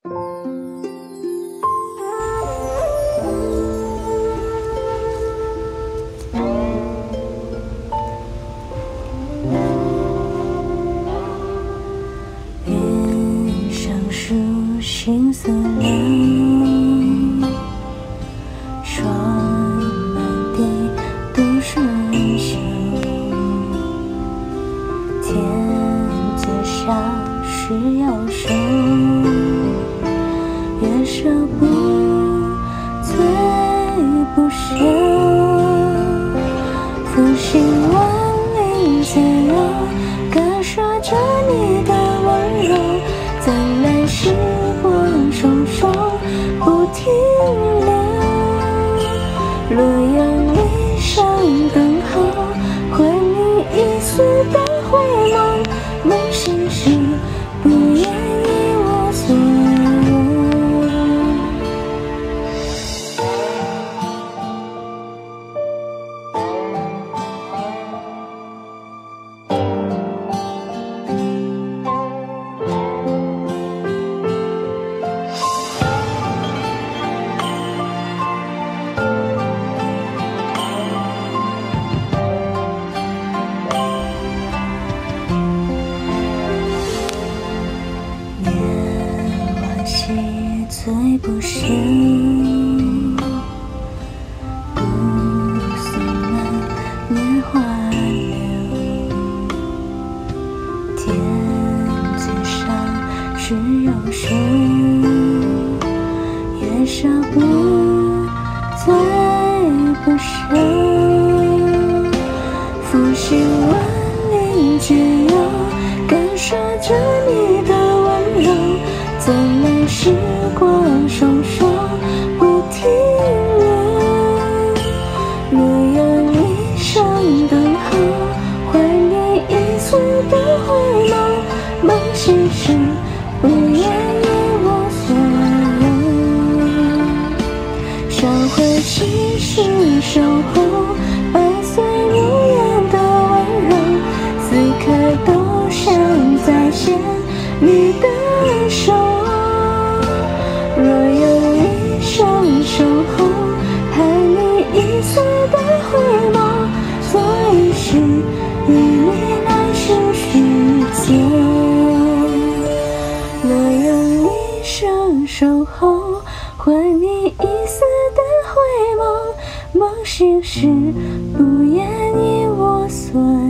云上书心思凉，霜满地都是香。天子下是要生，月舍不醉不休。浮sinh万里自由，感受着你的温柔，在来时光双双不停留。洛阳一上等候，回你一丝的回眸，梦醒时不愿以我所有。醉不休，姑苏南年华流。天子上是有书，月舍不醉不休。浮sinh万里之游，感受着你的温柔，在来时光双双不停留。洛阳一上等候，怀念一丝的回眸，梦醒时不愿以我所有。烧毁心事守候，百岁无言的温柔，撕开都想再现你的手。若有一生守候，害你一丝的回眸，做一世与你来世续结。若有一生守候，还你一丝的回眸，梦醒时不愿以我所有。